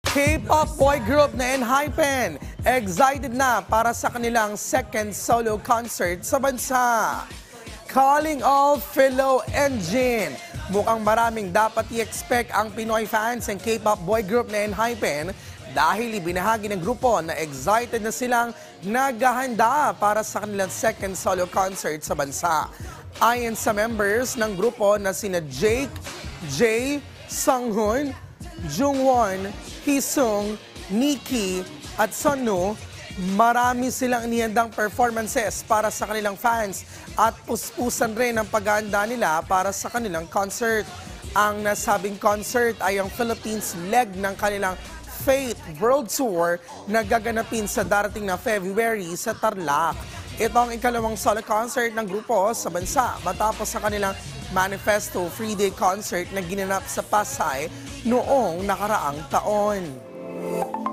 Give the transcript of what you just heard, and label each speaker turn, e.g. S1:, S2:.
S1: K-pop boy group na ENHYPEN excited na para sa kanilang second solo concert sa bansa. Calling all Philo Engine. Mukhang maraming dapat i-expect ang Pinoy fans ng K-pop boy group na ENHYPEN dahil ibinahagi ng grupo na excited na silang naghahanda para sa kanilang second solo concert sa bansa. Ayon sa members ng grupo na sina Jake, Jay, Sunghoon, Jungwon, Hisung, Nikki at Sunwoo, marami silang inihandang performances para sa kanilang fans at puspusan rin ang paghahanda nila para sa kanilang concert. Ang nasabing concert ay ang Philippines leg ng kanilang Fate World Tour na gaganapin sa darating na February sa Tarlac. Ito ang ikalawang solo concert ng grupo sa bansa matapos sa kanilang Manifesto 3-day concert na ginanap sa Pasay noong nakaraang taon.